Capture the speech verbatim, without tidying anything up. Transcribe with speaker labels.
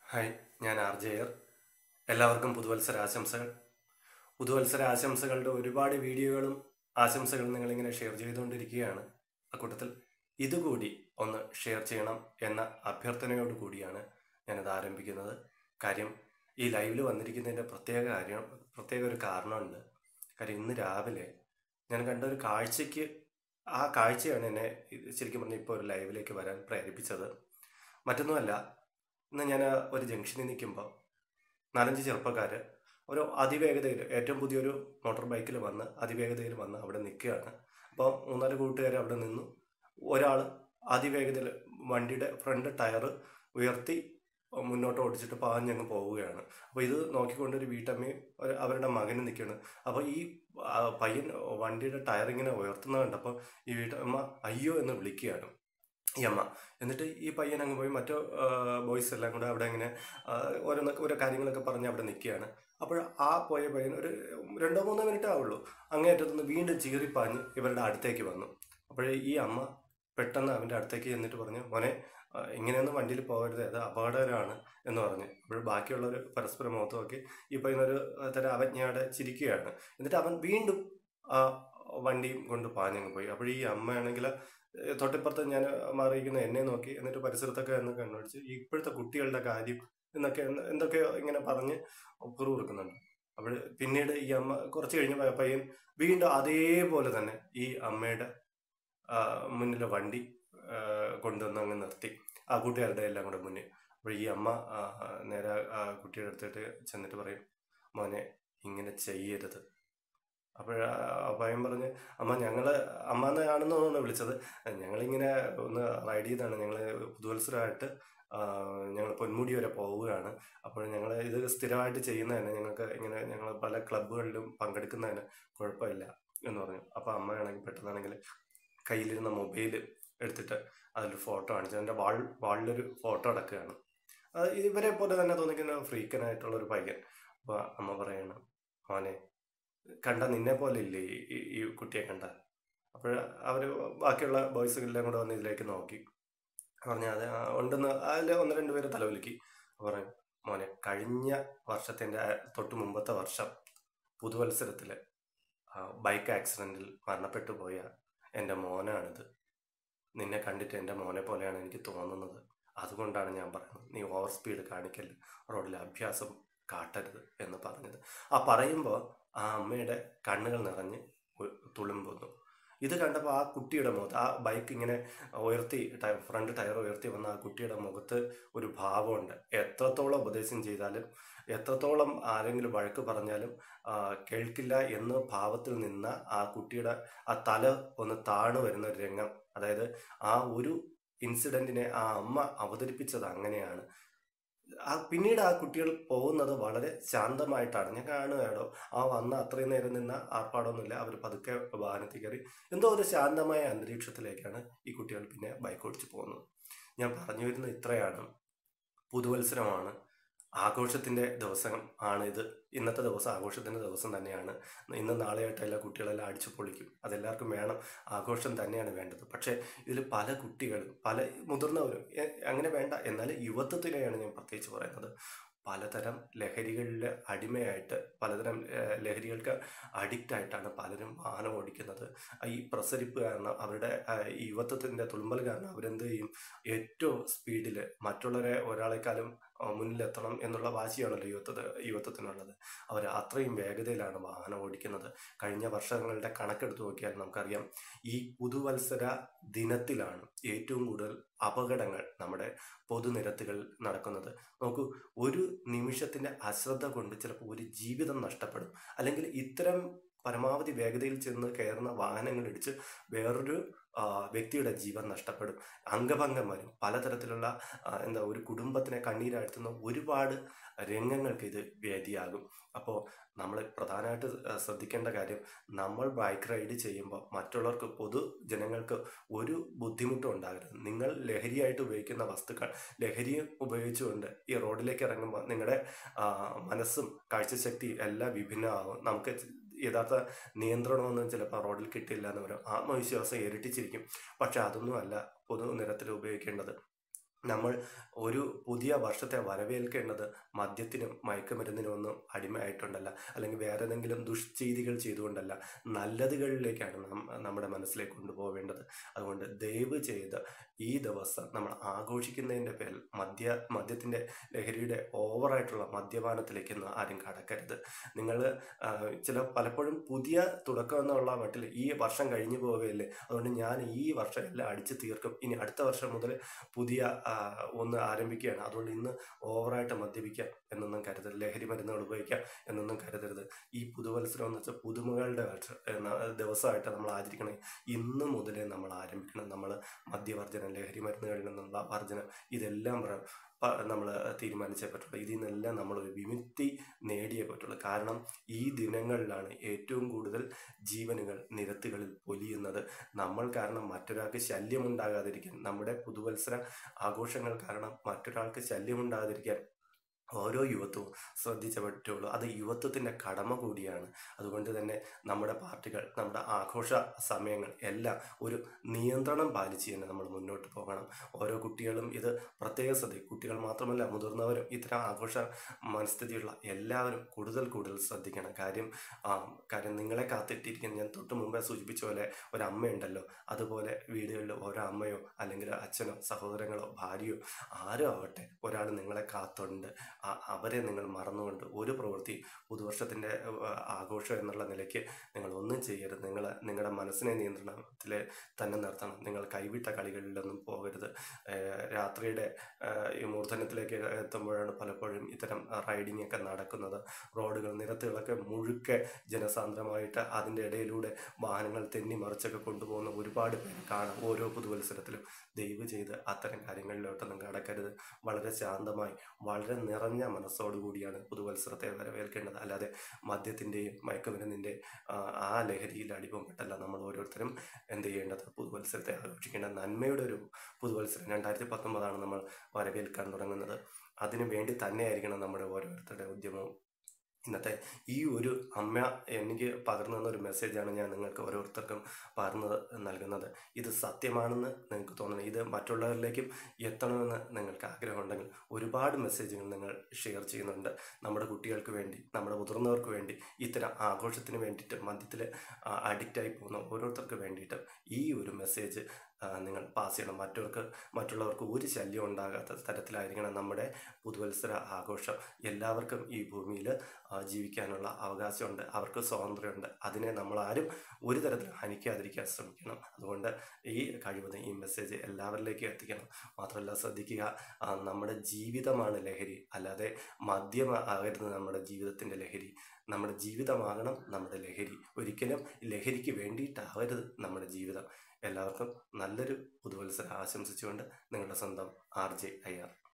Speaker 1: Hi, ഞാൻ R ജെയർ. എല്ലാവർക്കും പുതുവത്സര ആശംസകൾ. പുതുവത്സര ആശംസകളുടെ ഒരുപാട് വീഡിയോകളും ആശംസകളും നിങ്ങളിങ്ങനെ ഷെയർ ചെയ്തുകൊണ്ടിരിക്കുകയാണ്. അക്കൂട്ടത്തിൽ ഇതുകൂടി ഒന്ന് ഷെയർ ചെയ്യണം എന്ന അഭ്യർത്ഥനയോട് കൂടിയാണ് ഞാനത് ആരംഭിക്കുന്നത്. കാര്യം ഈ ലൈവിൽ വന്നിരിക്കുന്നതിൻ്റെ പ്രത്യേക കാര്യം പ്രത്യേക ഒരു കാരണമുണ്ട്. കാര്യം ഇന്ന് രാവിലെ ഞാൻ കണ്ട ഒരു കാഴ്ചയ്ക്ക് ആ കാഴ്ചയാണ് എന്നെ ശരിക്കും പറഞ്ഞാൽ ഇപ്പോൾ ഒരു ലൈവിലേക്ക് വരാൻ പ്രേരിപ്പിച്ചത്. മറ്റൊന്നുമല്ല, ഇന്ന് ഞാൻ ഒരു ജംഗ്ഷനിൽ നിൽക്കുമ്പോൾ നാലഞ്ച് ചെറുപ്പക്കാർ ഒരു അതിവേഗതയിൽ ഏറ്റവും പുതിയൊരു മോട്ടോർ ബൈക്കിൽ വന്ന് അതിവേഗതയിൽ വന്ന് അവിടെ നിൽക്കുകയാണ്. അപ്പോൾ മൂന്നാല് കൂട്ടുകാർ അവിടെ നിന്നു. ഒരാൾ അതിവേഗതയിൽ വണ്ടിയുടെ ഫ്രണ്ട് ടയർ ഉയർത്തി മുന്നോട്ട് ഓടിച്ചിട്ട് പാഞ്ഞങ്ങ് പോവുകയാണ്. അപ്പോൾ ഇത് നോക്കിക്കൊണ്ടൊരു വീട്ടമ്മയും ഒരു അവരുടെ മകനും നിൽക്കുകയാണ്. അപ്പോൾ ഈ പയ്യൻ വണ്ടിയുടെ ടയർ ഇങ്ങനെ ഉയർത്തുന്നത് കണ്ടപ്പോൾ ഈ വീട്ടമ്മ അയ്യോ എന്ന് വിളിക്കുകയാണ് ഈ അമ്മ. എന്നിട്ട് ഈ പയ്യൻ അങ്ങ് പോയി മറ്റു ബോയ്സ് എല്ലാം കൂടെ അവിടെ ഇങ്ങനെ ഓരോന്നൊക്കെ ഓരോ കാര്യങ്ങളൊക്കെ പറഞ്ഞ് അവിടെ നിൽക്കുകയാണ്. അപ്പോൾ ആ പോയ പയ്യൻ ഒരു രണ്ടോ മൂന്നോ മിനിറ്റേ ആവുള്ളൂ, അങ്ങേയറ്റത്തുനിന്ന് വീണ്ടും ചീറിപ്പാഞ്ഞ് ഇവരുടെ അടുത്തേക്ക് വന്നു. അപ്പോഴേ ഈ അമ്മ പെട്ടെന്ന് അവൻ്റെ അടുത്തേക്ക് ചെന്നിട്ട് പറഞ്ഞു, മോനെ ഇങ്ങനെയൊന്നും വണ്ടിയിൽ പോകരുത്, അത് അപകടകരമാണ് എന്ന് പറഞ്ഞു. അപ്പോൾ ബാക്കിയുള്ളവർ പരസ്പരം മുഖത്ത് നോക്കി ഈ പയ്യനൊരു തരം അവജ്ഞയോടെ ചിരിക്കുകയാണ്. എന്നിട്ട് അവൻ വീണ്ടും ആ വണ്ടിയും കൊണ്ട് പാഞ്ഞങ്ങ് പോയി. അപ്പോൾ ഈ അമ്മയാണെങ്കിൽ തൊട്ടിപ്പുറത്ത് ഞാൻ മാറിയിരിക്കുന്ന എന്നെ നോക്കി, എന്നിട്ട് പരിസരത്തൊക്കെ എന്ന് കണ്ണടിച്ച് ഇപ്പോഴത്തെ കുട്ടികളുടെ കാര്യം എന്നൊക്കെ എന്തൊക്കെയോ ഇങ്ങനെ പറഞ്ഞ് കുറുകുറുക്കുന്നുണ്ട്. അപ്പോൾ പിന്നീട് ഈ അമ്മ കുറച്ച് കഴിഞ്ഞ പയ്യൻ വീണ്ടും അതേപോലെ തന്നെ ഈ അമ്മയുടെ മുന്നിലെ വണ്ടി കൊണ്ടുവന്ന് അങ്ങ് നിർത്തി, ആ കൂട്ടുകാരുടെ എല്ലാം കൂടെ മുന്നിൽ. അപ്പോൾ ഈ അമ്മ നേരെ ആ കുട്ടിയുടെ അടുത്തിട്ട് ചെന്നിട്ട് പറയും, മോനെ ഇങ്ങനെ ചെയ്യരുത്. അപ്പോൾ പയ്യൻ പറഞ്ഞ്, അമ്മ ഞങ്ങൾ അമ്മ എന്നാണെന്ന് തോന്നുന്നു വിളിച്ചത്, ഞങ്ങളിങ്ങനെ ഒന്ന് റൈഡ് ചെയ്താണ്, ഞങ്ങൾ പുതുവത്സരമായിട്ട് ഞങ്ങൾ പൊന്മുടി വരെ പോവുകയാണ്. അപ്പോൾ ഞങ്ങൾ ഇത് സ്ഥിരമായിട്ട് ചെയ്യുന്നതന്നെ, ഞങ്ങൾക്ക് ഇങ്ങനെ ഞങ്ങൾ പല ക്ലബ്ബുകളിലും പങ്കെടുക്കുന്നതിന് കുഴപ്പമില്ല എന്ന് പറഞ്ഞു. അപ്പോൾ അമ്മയാണെങ്കിൽ പെട്ടെന്നാണെങ്കിൽ കയ്യിലിരുന്ന മൊബൈൽ എടുത്തിട്ട് അതിൽ ഫോട്ടോ കാണിച്ചു. അതിൻ്റെ വാൾ വാളിലൊരു ഫോട്ടോ അടക്കുകയാണ്. ഇവരെ പോലെ തന്നെ തോന്നിക്കുന്ന ഫ്രീക്കനായിട്ടുള്ള ഒരു പയ്യൻ. അപ്പോൾ അമ്മ പറയാണ്, മോനെ കണ്ട നിന്നെ പോലെ ഇല്ലേ ഈ കുട്ടിയെ കണ്ട. അപ്പോൾ അവർ ബാക്കിയുള്ള ബോയ്സ് എല്ലാം കൂടെ വന്ന് ഇതിലേക്ക് നോക്കി പറഞ്ഞാൽ അത് ഉണ്ടെന്ന് അതിൽ ഒന്ന് രണ്ട് പേര് തലവലിക്കി. പറയും, മോനെ കഴിഞ്ഞ വർഷത്തിൻ്റെ തൊട്ട് മുമ്പത്തെ വർഷം പുതുവത്സരത്തിൽ ബൈക്ക് ആക്സിഡൻറ്റിൽ മരണപ്പെട്ടു പോയ എൻ്റെ മോനാണിത്. നിന്നെ കണ്ടിട്ട് എൻ്റെ മോനെ പോലെയാണ് എനിക്ക് തോന്നുന്നത്. അതുകൊണ്ടാണ് ഞാൻ പറയുന്നത്, നീ ഓവർ സ്പീഡ് കാണിക്കല്ല, റോഡിൽ അഭ്യാസം കാട്ടരുത് എന്ന് പറഞ്ഞത്. ആ പറയുമ്പോൾ ആ അമ്മയുടെ കണ്ണുകൾ നിറഞ്ഞ് തുളുമ്പുന്നു. ഇത് കണ്ടപ്പോൾ ആ കുട്ടിയുടെ മുഖത്ത്, ആ ബൈക്ക് ഇങ്ങനെ ഉയർത്തി ഫ്രണ്ട് ടയർ ഉയർത്തി വന്ന ആ കുട്ടിയുടെ മുഖത്ത് ഒരു ഭാവമുണ്ട്. എത്രത്തോളം ഉപദേശം ചെയ്താലും എത്രത്തോളം ആരെങ്കിലും വഴക്ക് പറഞ്ഞാലും കേൾക്കില്ല എന്ന ഭാവത്തിൽ നിന്ന ആ കുട്ടിയുടെ ആ തല ഒന്ന് താണു വരുന്ന ഒരു രംഗം, അതായത് ആ ഒരു ഇൻസിഡൻറ്റിനെ ആ അമ്മ അവതരിപ്പിച്ചത് അങ്ങനെയാണ്. ആ പിന്നീട് ആ കുട്ടികൾ പോകുന്നത് വളരെ ശാന്തമായിട്ടാണ്. ഞാൻ കാണുകയാണോ, ആ വന്ന അത്രയും നേരം നിന്ന ആർപ്പാടൊന്നുമില്ല, അവർ പതുക്കെ വാഹനത്തിൽ കയറി എന്തോ ഒരു ശാന്തമായ അന്തരീക്ഷത്തിലേക്കാണ് ഈ കുട്ടികൾ പിന്നെ ബൈക്ക് ഓടിച്ച് പോകുന്നത്. ഞാൻ പറഞ്ഞു വരുന്നത് ഇത്രയാണ്, പുതുവത്സരമാണ്, ആഘോഷത്തിൻ്റെ ദിവസം ആണ് ഇത്. ഇന്നത്തെ ദിവസം ആഘോഷത്തിൻ്റെ ദിവസം തന്നെയാണ്. ഇന്ന് നാളെയായിട്ട് എല്ലാ കുട്ടികളെല്ലാം അടിച്ചു പൊളിക്കും, അതെല്ലാവർക്കും വേണം, ആഘോഷം തന്നെയാണ് വേണ്ടത്. പക്ഷേ ഇതിൽ പല കുട്ടികളും പല മുതിർന്നവരും അങ്ങനെ വേണ്ട, എന്നാൽ യുവത്വത്തിനെയാണ് ഞാൻ പ്രത്യേകിച്ച് പറയുന്നത്, പലതരം ലഹരികളിൽ അടിമയായിട്ട് പലതരം ലഹരികൾക്ക് അഡിക്റ്റായിട്ടാണ് പലരും വാഹനം ഓടിക്കുന്നത്. ഈ പ്രസരിപ്പ് കാരണം, അവരുടെ ഈ യുവത്വത്തിൻ്റെ തുളുമ്പൽ കാരണം അവരെന്ത് ചെയ്യും, ഏറ്റവും സ്പീഡിൽ മറ്റുള്ളവരെ ഒരാളെക്കാളും മുന്നിലെത്തണം എന്നുള്ള വാശിയാണല്ലോ യുവത്വ യുവത്വത്തിനുള്ളത്. അവർ അത്രയും വേഗതയിലാണ് വാഹനം ഓടിക്കുന്നത്. കഴിഞ്ഞ വർഷങ്ങളുടെ കണക്കെടുത്ത് നോക്കിയാൽ നമുക്കറിയാം, ഈ പുതുവത്സര ദിനത്തിലാണ് ഏറ്റവും കൂടുതൽ അപകടങ്ങൾ നമ്മുടെ പൊതുനിരത്തുകൾ നടക്കുന്നത്. നോക്കൂ, ഒരു നിമിഷത്തിൻ്റെ അശ്രദ്ധ കൊണ്ട് ചിലപ്പോൾ ഒരു ജീവിതം നഷ്ടപ്പെടും. അല്ലെങ്കിൽ ഇത്തരം പരമാവധി വേഗതയിൽ ചെന്ന് കയറുന്ന വാഹനങ്ങൾ ഇടിച്ച് വേറൊരു വ്യക്തിയുടെ ജീവൻ നഷ്ടപ്പെടും, അംഗഭംഗം വരും, പലതരത്തിലുള്ള എന്താ ഒരു കുടുംബത്തിനെ കണ്ണീരാഴ്ത്തുന്ന ഒരുപാട് രംഗങ്ങൾക്ക് ഇത് വേദിയാകും. അപ്പോൾ നമ്മൾ പ്രധാനമായിട്ട് ശ്രദ്ധിക്കേണ്ട കാര്യം, നമ്മൾ ബൈക്ക് റൈഡ് ചെയ്യുമ്പോൾ മറ്റുള്ളവർക്ക് പൊതുജനങ്ങൾക്ക് ഒരു ബുദ്ധിമുട്ടും ഉണ്ടാകരുത്. നിങ്ങൾ ലഹരിയായിട്ട് ഉപയോഗിക്കുന്ന വസ്തുക്കൾ ലഹരിയും ഉപയോഗിച്ചുകൊണ്ട് ഈ റോഡിലേക്ക് ഇറങ്ങുമ്പോൾ നിങ്ങളുടെ മനസ്സും കാഴ്ചശക്തി എല്ലാം വിഭിന്നമാകും. നമുക്ക് യഥാർത്ഥ നിയന്ത്രണമൊന്നും ചിലപ്പോൾ റോഡിൽ കിട്ടില്ല എന്ന് പറയും, ആത്മവിശ്വാസം ഇരട്ടിച്ചിരിക്കും. പക്ഷെ അതൊന്നുമല്ല പൊതുനിരത്തിൽ ഉപയോഗിക്കേണ്ടത്. നമ്മൾ ഒരു പുതിയ വർഷത്തെ വരവേൽക്കേണ്ടത് മദ്യത്തിനും മയക്കുമരുന്നിനും ഒന്നും അടിമയായിട്ടുണ്ടല്ല, അല്ലെങ്കിൽ വേറെ ഏതെങ്കിലും ദുഷ്ചെയ്തികൾ ചെയ്തുകൊണ്ടല്ല, നല്ലതുകളിലേക്കാണ് നാം നമ്മുടെ മനസ്സിലേക്ക് കൊണ്ടുപോവേണ്ടത്. അതുകൊണ്ട് ദയവ് ചെയ്ത് ഈ ദിവസം നമ്മൾ ആഘോഷിക്കുന്നതിൻ്റെ പേരിൽ മദ്യ മദ്യത്തിൻ്റെ ലഹരിയുടെ ഓവറായിട്ടുള്ള മദ്യപാനത്തിലേക്കൊന്നും ആരും കടക്കരുത്. നിങ്ങൾ ചില പലപ്പോഴും പുതിയ തുടക്കം എന്നുള്ള മട്ടിൽ ഈ വർഷം കഴിഞ്ഞു പോവുകയല്ലേ, അതുകൊണ്ട് ഞാൻ ഈ വർഷം എല്ലാം അടിച്ചു തീർക്കും, ഇനി അടുത്ത വർഷം മുതൽ പുതിയ ആ, ഒന്ന് ആരംഭിക്കുകയാണ്, അതുകൊണ്ട് ഇന്ന് ഓവറായിട്ട് മദ്യപിക്കാം എന്നൊന്നും കരുതരുത്, ലഹരി മരുന്നുകൾ ഉപയോഗിക്കാം എന്നൊന്നും കരുതരുത്. ഈ പുതുവത്സരം എന്ന് വെച്ചാൽ പുതുമകളുടെ വർഷം എന്ന ദിവസമായിട്ട് നമ്മൾ ആചരിക്കണം. ഇന്ന് മുതലേ നമ്മൾ ആരംഭിക്കണം. നമ്മൾ മദ്യവർജനം, ലഹരി മരുന്നുകളിൽ നിന്നുള്ള വർജനം, ഇതെല്ലാം നമ്മൾ തീരുമാനിച്ചേ പറ്റുള്ളൂ. ഇതിൽ നിന്നെല്ലാം നമ്മളൊരു വിമുക്തി നേടിയേ പറ്റുള്ളൂ. കാരണം ഈ ദിനങ്ങളിലാണ് ഏറ്റവും കൂടുതൽ ജീവനുകൾ നിരത്തുകളിൽ പൊലിയുന്നത്. നമ്മൾ കാരണം മറ്റൊരാൾക്ക് ശല്യമുണ്ടാകാതിരിക്കാൻ, നമ്മുടെ പുതുവത്സര ആഘോഷങ്ങൾ കാരണം മറ്റൊരാൾക്ക് ശല്യമുണ്ടാകാതിരിക്കാൻ ഓരോ യുവത്വവും ശ്രദ്ധിച്ചേ പറ്റുള്ളൂ. അത് യുവത്വത്തിൻ്റെ കടമ കൂടിയാണ്. അതുകൊണ്ട് തന്നെ നമ്മുടെ പാർട്ടികൾ, നമ്മുടെ ആഘോഷ സമയങ്ങൾ എല്ലാം ഒരു നിയന്ത്രണം പാലിച്ച് തന്നെ നമ്മൾ മുന്നോട്ട് പോകണം. ഓരോ കുട്ടികളും ഇത് പ്രത്യേക ശ്രദ്ധ, കുട്ടികൾ മാത്രമല്ല മുതിർന്നവരും ഇത്തരം ആഘോഷ മനസ്ഥിതിയുള്ള എല്ലാവരും കൂടുതൽ കൂടുതൽ ശ്രദ്ധിക്കണം. കാര്യം ആ, കാര്യം നിങ്ങളെ കാത്തിട്ടിരിക്കുന്ന, ഞാൻ തൊട്ട് മുമ്പേ സൂചിപ്പിച്ച പോലെ ഒരു അമ്മയുണ്ടല്ലോ, അതുപോലെ വീടുകളിൽ ഓരോ അമ്മയോ അല്ലെങ്കിൽ അച്ഛനോ സഹോദരങ്ങളോ ഭാര്യയോ ആരോ ആവട്ടെ, ഒരാൾ നിങ്ങളെ കാത്തുണ്ട്. ആ- അവരെ നിങ്ങൾ മറന്നുകൊണ്ട് ഒരു പ്രവൃത്തി പുതുവർഷത്തിൻ്റെ ആഘോഷം എന്നുള്ള നിലയ്ക്ക് നിങ്ങൾ ഒന്നും ചെയ്യരുത്. നിങ്ങൾ നിങ്ങളുടെ മനസ്സിനെ നിയന്ത്രണത്തിൽ തന്നെ നിർത്തണം. നിങ്ങൾ കൈവിട്ട കളികളിലൊന്നും പോകരുത്. ഏഹ് രാത്രിയുടെ ഏഹ് ഈ മൂർധന്യത്തിലേക്ക് എത്തുമ്പോഴാണ് പലപ്പോഴും ഇത്തരം റൈഡിംഗ് ഒക്കെ നടക്കുന്നത്. റോഡുകൾ, നിരത്തുകളൊക്കെ മുഴുക്കെ ജനസാന്ദ്രമായിട്ട് അതിൻ്റെ ഇടയിലൂടെ വാഹനങ്ങൾ തെന്നി മറിച്ചൊക്കെ കൊണ്ടുപോകുന്ന ഒരുപാട് പേര് കാണാം ഓരോ പുതുവത്സരത്തിലും. ദയവ് ചെയ്ത് അത്തരം കാര്യങ്ങളിലോട്ടൊന്നും കടക്കരുത്. വളരെ ശാന്തമായി, വളരെ നിറഞ്ഞ മനസ്സോടുകൂടിയാണ് പുതുവത്സരത്തെ വരവേൽക്കേണ്ടത്. അല്ലാതെ മദ്യത്തിൻ്റെയും മയക്കുമരുന്നിൻ്റെ ആ ലഹരിയിൽ അടിമപ്പെട്ടല്ല നമ്മൾ ഓരോരുത്തരും എന്ത് ചെയ്യേണ്ടത്, പുതുവത്സരത്തെ ആഘോഷിക്കേണ്ട നന്മയുടെ ഒരു പുതുവത്സരം രണ്ടായിരത്തി പത്തൊമ്പതാണ് നമ്മൾ വരവേൽക്കാൻ തുടങ്ങുന്നത്. അതിനു വേണ്ടി തന്നെയായിരിക്കണം നമ്മുടെ ഓരോരുത്തരുടെ ഉദ്യമവും. ഇന്നത്തെ ഈ ഒരു അമ്മ എനിക്ക് പകർന്നു തന്ന ഒരു മെസ്സേജാണ് ഞാൻ നിങ്ങൾക്ക് ഓരോരുത്തർക്കും പകർന്ന് നൽകുന്നത്. ഇത് സത്യമാണെന്ന് നിങ്ങൾക്ക് തോന്നണം, ഇത് മറ്റുള്ളവരിലേക്കും എത്തണമെന്ന് നിങ്ങൾക്ക് ആഗ്രഹമുണ്ടെങ്കിൽ ഒരുപാട് മെസ്സേജുകൾ നിങ്ങൾ ഷെയർ ചെയ്യുന്നുണ്ട്. നമ്മുടെ കുട്ടികൾക്ക് വേണ്ടി, നമ്മുടെ മുതിർന്നവർക്ക് വേണ്ടി, ഇത്തരം ആഘോഷത്തിന് വേണ്ടിയിട്ട് മദ്യത്തിൽ അഡിക്റ്റായി പോകുന്ന ഓരോരുത്തർക്ക് വേണ്ടിയിട്ട് ഈ ഒരു മെസ്സേജ് നിങ്ങൾ പാസ് ചെയ്യണം. മറ്റവർക്ക് മറ്റുള്ളവർക്ക് ഒരു ശല്യം ഉണ്ടാകാത്ത തരത്തിലായിരിക്കണം നമ്മുടെ പുതുവത്സര ആഘോഷം. എല്ലാവർക്കും ഈ ഭൂമിയിൽ ജീവിക്കാനുള്ള അവകാശമുണ്ട്, അവർക്ക് സ്വാതന്ത്ര്യമുണ്ട്. അതിനെ നമ്മളാരും ഒരു തരത്തിൽ ഹനിക്കാതിരിക്കാൻ ശ്രമിക്കണം. അതുകൊണ്ട് ഈ കഴിവതും ഈ മെസ്സേജ് എല്ലാവരിലേക്കും എത്തിക്കണം. മാത്രമല്ല ശ്രദ്ധിക്കുക, ആ, നമ്മുടെ ജീവിതമാണ് ലഹരി, അല്ലാതെ മദ്യം ആകരുത് നമ്മുടെ ജീവിതത്തിൻ്റെ ലഹരി. നമ്മുടെ ജീവിതമാകണം നമ്മുടെ ലഹരി, ഒരിക്കലും ലഹരിക്ക് വേണ്ടിയിട്ടാവരുത് നമ്മുടെ ജീവിതം. എല്ലാവർക്കും നല്ലൊരു പുതുവത്സരം ആശംസിച്ചുകൊണ്ട് നിങ്ങളുടെ സ്വന്തം ആർ ജെ അയ്യർ.